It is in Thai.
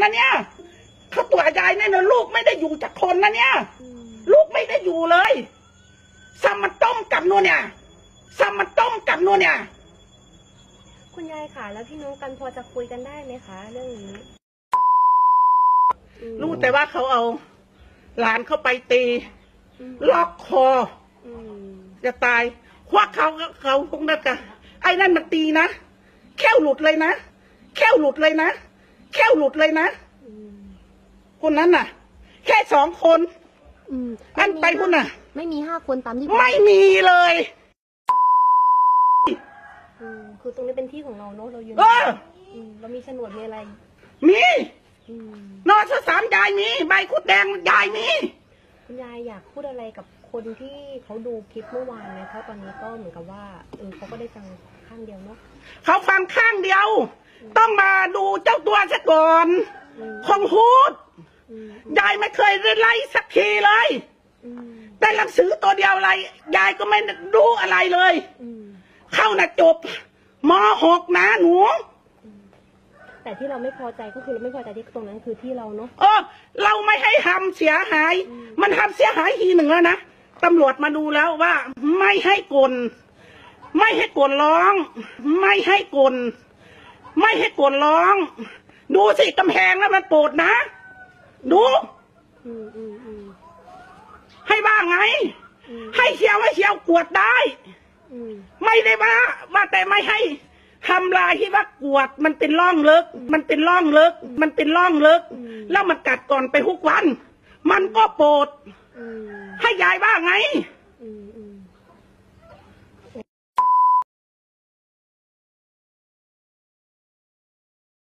นะเนี่ยเขาตัวยายเนี่ยนะลูกไม่ได้อยู่จากคนนะเนี่ยลูกไม่ได้อยู่เลยซ้ำมันต้มกับนู่นเนี่ยซ้ำมันต้มกับนู่นเนี่ยคุณยายค่ะแล้วพี่น้องกันพอจะคุยกันได้ไหมคะเรื่องนี้รู้แต่ว่าเขาเอาหลานเข้าไปตีล็อกคอจะตายควักเขาพวกนั้นกันไอ้นั่นมันตีนะแค่หลุดเลยนะแค่หลุดเลยนะแค่หลุดเลยนะคนนั้นน่ะแค่2 คนอันไปคุณน่ะไม่มี5 คนตามที่ไม่มีเลยคือตรงนี้เป็นที่ของเราเนาะเราอยู่เรามีโฉนดมีอะไรมีนอ3ยายมีใบคุดแดงยายมีคุณยายอยากพูดอะไรกับคนที่เขาดูคลิปเมื่อวานไหมเพราะตอนนี้ก็เหมือนกับว่าเขาก็ได้ฟังข้างเดียวเนาะเขาฟังข้างเดียวต้องมาดูเจ้าตัวซะก่อนคงพูดยายไม่เคยไล่สักทีเลยแต่หนังสือตัวเดียวอะไรยายก็ไม่รู้อะไรเลยเข้านะจบม.6นะหนูแต่ที่เราไม่พอใจก็คือเราไม่พอใจที่ตรงนั้นคือที่เราเนาะเราไม่ให้ทำเสียหายมันทำเสียหายที1แล้วนะตำรวจมาดูแล้วว่าไม่ให้กลไม่ให้กลร้องไม่ให้กลไม่ให้กลร้องดูสิกำแพงแล้วมันโปรดนะดูให้บ้างไงให้เชียวกวดได้ไม่ได้ว่าแต่ไม่ให้ทำลายที่ว่ากวดมันเป็นร่องลึกมันเป็นร่องลึกมันเป็นร่องลึกแล้วมันกัดก่อนไปทุกวันมันก็โปรดให้ยายบ้างไง